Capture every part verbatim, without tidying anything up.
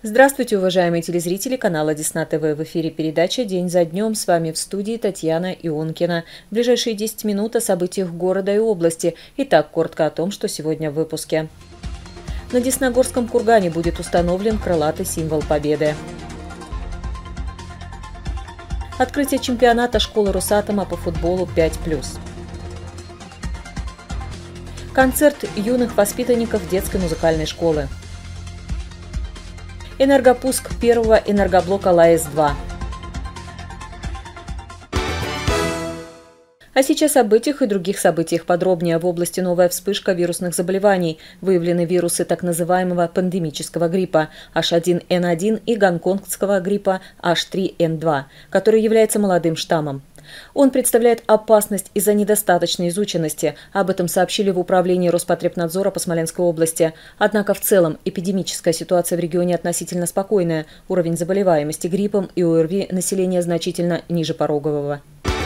Здравствуйте, уважаемые телезрители канала Десна ТВ. В эфире передача «День за днем». С вами в студии Татьяна Ионкина. В ближайшие десять минут о событиях города и области. Итак, коротко о том, что сегодня в выпуске. На Десногорском кургане будет установлен крылатый символ Победы. Открытие чемпионата школы Росатома по футболу пять плюс. Концерт юных воспитанников детской музыкальной школы. Энергопуск первого энергоблока ЛАЭС-два. А сейчас о этих и других событиях подробнее. В области новая вспышка вирусных заболеваний. Выявлены вирусы так называемого пандемического гриппа эйч один эн один и гонконгского гриппа эйч три эн два, который является молодым штаммом. Он представляет опасность из-за недостаточной изученности. Об этом сообщили в управлении Роспотребнадзора по Смоленской области. Однако в целом эпидемическая ситуация в регионе относительно спокойная. Уровень заболеваемости гриппом и ОРВИ населения значительно ниже порогового.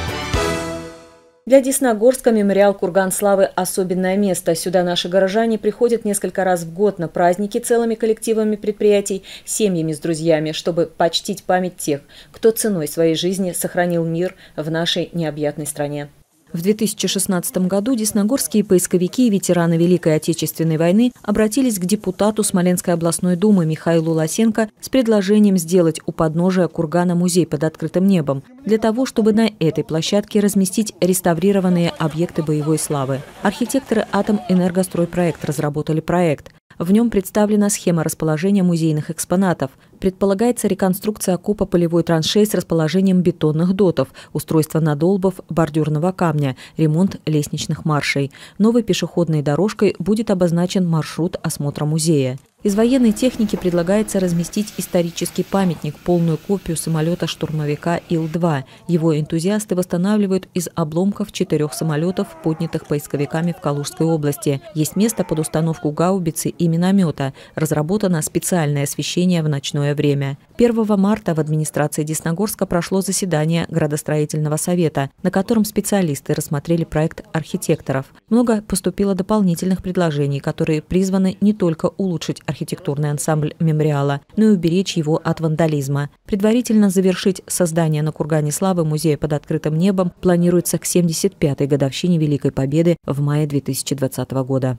Для Десногорска мемориал «Курган славы» – особенное место. Сюда наши горожане приходят несколько раз в год на праздники целыми коллективами предприятий, семьями с друзьями, чтобы почтить память тех, кто ценой своей жизни сохранил мир в нашей необъятной стране. В две тысячи шестнадцатом году десногорские поисковики и ветераны Великой Отечественной войны обратились к депутату Смоленской областной думы Михаилу Лосенко с предложением сделать у подножия кургана музей под открытым небом, для того, чтобы на этой площадке разместить реставрированные объекты боевой славы. Архитекторы «Атомэнергостройпроект» разработали проект. В нем представлена схема расположения музейных экспонатов. Предполагается реконструкция окопа полевой траншеи с расположением бетонных дотов, устройство надолбов бордюрного камня, ремонт лестничных маршей. Новой пешеходной дорожкой будет обозначен маршрут осмотра музея. Из военной техники предлагается разместить исторический памятник, полную копию самолета-штурмовика Ил два. Его энтузиасты восстанавливают из обломков четырех самолетов, поднятых поисковиками в Калужской области. Есть место под установку гаубицы и миномета. Разработано специальное освещение в ночное время. первого марта в администрации Десногорска прошло заседание градостроительного совета, на котором специалисты рассмотрели проект архитекторов. Много поступило дополнительных предложений, которые призваны не только улучшить архитектурный ансамбль мемориала, но и уберечь его от вандализма. Предварительно завершить создание на Кургане славы музея под открытым небом планируется к семьдесят пятой годовщине Великой Победы в мае две тысячи двадцатого года.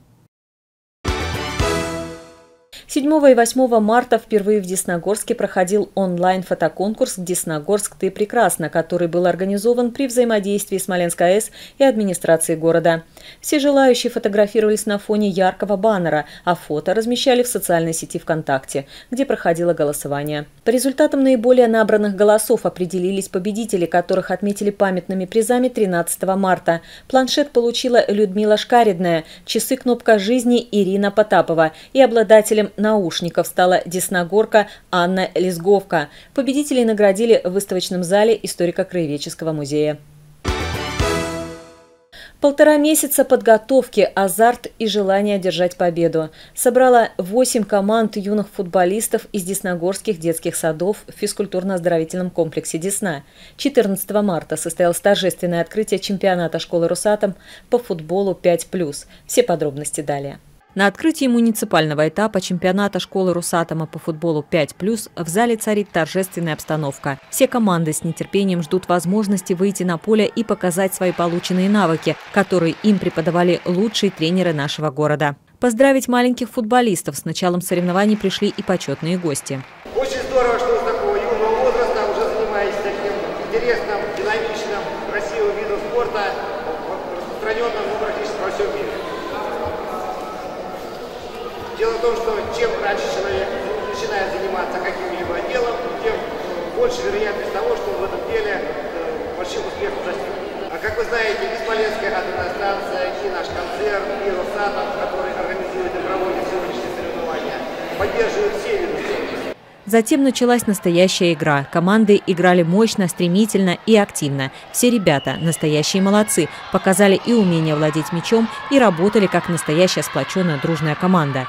седьмого и восьмого марта впервые в Десногорске проходил онлайн-фотоконкурс «Десногорск. Ты прекрасна», который был организован при взаимодействии Смоленской АЭС и администрации города. Все желающие фотографировались на фоне яркого баннера, а фото размещали в социальной сети ВКонтакте, где проходило голосование. По результатам наиболее набранных голосов определились победители, которых отметили памятными призами тринадцатого марта. Планшет получила Людмила Шкаридная, часы «Кнопка жизни» Ирина Потапова и обладателем наушников стала десногорка Анна Лизговка. Победителей наградили в выставочном зале историко-краеведческого музея. Полтора месяца подготовки, азарт и желание одержать победу. Собрала восемь команд юных футболистов из десногорских детских садов в физкультурно-оздоровительном комплексе «Десна». четырнадцатого марта состоялось торжественное открытие чемпионата школы «Росатом» по футболу пять плюс. Все подробности далее. На открытии муниципального этапа чемпионата школы Росатома по футболу пять плюс в зале царит торжественная обстановка. Все команды с нетерпением ждут возможности выйти на поле и показать свои полученные навыки, которые им преподавали лучшие тренеры нашего города. Поздравить маленьких футболистов с началом соревнований пришли и почетные гости. Очень здорово, что с такого юного возраста уже занимаетесь таким интересным, динамичным, красивым видом спорта, распространенным ну, практически во всем мире. Дело в том, что чем раньше человек начинает заниматься каким-либо делом, тем больше вероятность того, что он в этом деле большим успехом достигнет. А как вы знаете, и Смоленская атомная станция, и наш концерн, и Росатом, который организует и проводит сегодняшние соревнования, поддерживают все виды спорта. Затем началась настоящая игра. Команды играли мощно, стремительно и активно. Все ребята, настоящие молодцы, показали и умение владеть мячом, и работали как настоящая сплоченная дружная команда.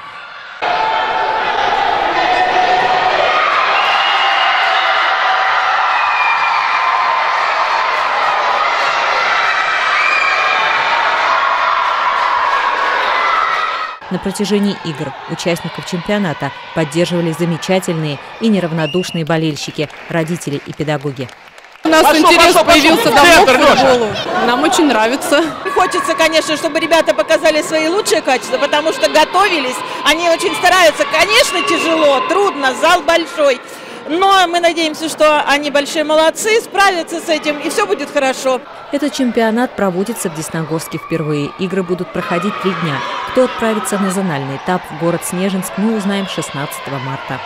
На протяжении игр участников чемпионата поддерживали замечательные и неравнодушные болельщики, родители и педагоги. У нас пошел, интерес пошел, появился пошел. давно к футболу. Нам очень нравится. Хочется, конечно, чтобы ребята показали свои лучшие качества, потому что готовились, они очень стараются. Конечно, тяжело, трудно, зал большой, но мы надеемся, что они большие молодцы, справятся с этим, и все будет хорошо. Этот чемпионат проводится в Десногорске впервые. Игры будут проходить три дня. Кто отправится в зональный этап в город Снежинск, мы узнаем шестнадцатого марта.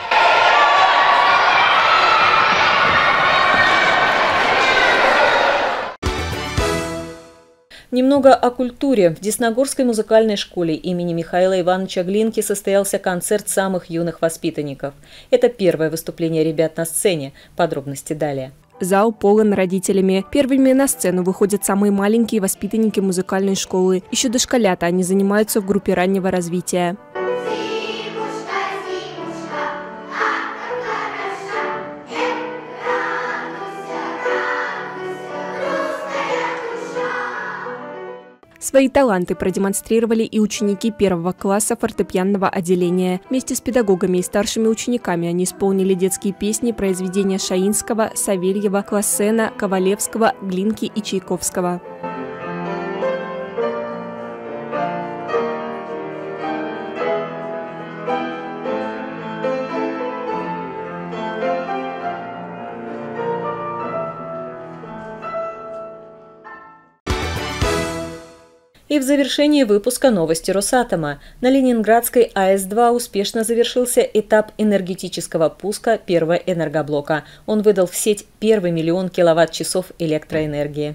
Немного о культуре. В Десногорской музыкальной школе имени Михаила Ивановича Глинки состоялся концерт самых юных воспитанников. Это первое выступление ребят на сцене. Подробности далее. Зал полон родителями. Первыми на сцену выходят самые маленькие воспитанники музыкальной школы. Еще дошколята они занимаются в группе раннего развития. Свои таланты продемонстрировали и ученики первого класса фортепианного отделения. Вместе с педагогами и старшими учениками они исполнили детские песни, произведения Шаинского, Савельева, Классена, Ковалевского, Глинки и Чайковского. И в завершении выпуска новости Росатома. На Ленинградской А Эс два успешно завершился этап энергетического пуска первого энергоблока. Он выдал в сеть первый миллион киловатт-часов электроэнергии.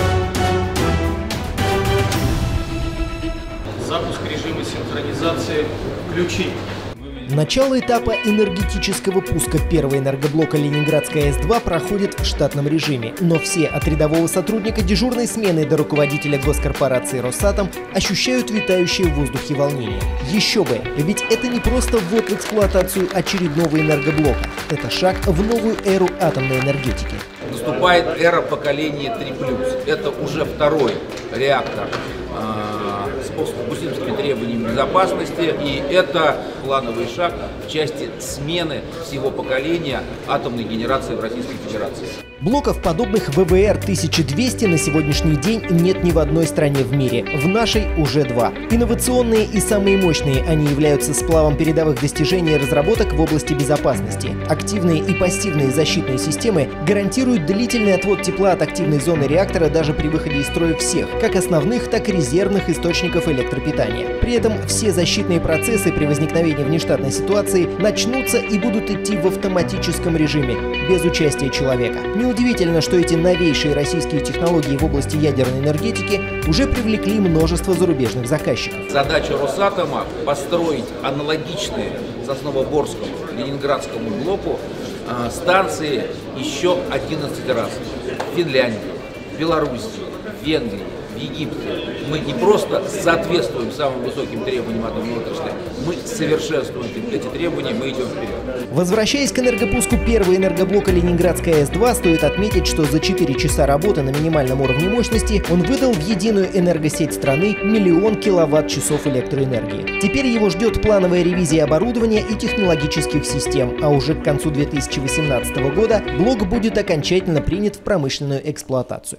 Запуск режима синхронизации включить. Начало этапа энергетического пуска первого энергоблока Ленинградской А Эс два проходит в штатном режиме, но все от рядового сотрудника дежурной смены до руководителя госкорпорации «Росатом» ощущают витающие в воздухе волнение. Еще бы, ведь это не просто ввод в эксплуатацию очередного энергоблока, это шаг в новую эру атомной энергетики. Наступает эра поколения три плюс. Это уже второй реактор с допустимыми требованиями безопасности, и это плановый шаг в части смены всего поколения атомной генерации в Российской Федерации. Блоков, подобных вэ вэ эр тысяча двести, на сегодняшний день нет ни в одной стране в мире. В нашей уже два. Инновационные и самые мощные они являются сплавом передовых достижений и разработок в области безопасности. Активные и пассивные защитные системы гарантируют длительный отвод тепла от активной зоны реактора даже при выходе из строя всех, как основных, так и резервных источников электропитания. При этом все защитные процессы при возникновении внештатной ситуации начнутся и будут идти в автоматическом режиме, без участия человека. Неудивительно, что эти новейшие российские технологии в области ядерной энергетики уже привлекли множество зарубежных заказчиков. Задача Росатома – построить аналогичные Сосновоборскому, Ленинградскому блоку э, станции еще одиннадцать раз. В Финляндии, в Беларуси, в Венгрии, в Египте. Мы не просто соответствуем самым высоким требованиям атомной отрасли, мы совершенствуем эти требования, мы идем вперед. Возвращаясь к энергопуску первого энергоблока Ленинградской А Эс два, стоит отметить, что за четыре часа работы на минимальном уровне мощности он выдал в единую энергосеть страны миллион киловатт-часов электроэнергии. Теперь его ждет плановая ревизия оборудования и технологических систем, а уже к концу две тысячи восемнадцатого года блок будет окончательно принят в промышленную эксплуатацию.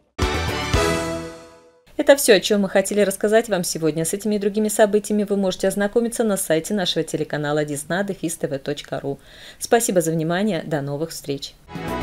Это все, о чем мы хотели рассказать вам сегодня. С этими и другими событиями вы можете ознакомиться на сайте нашего телеканала десна дефис тэ вэ точка ру. Спасибо за внимание. До новых встреч.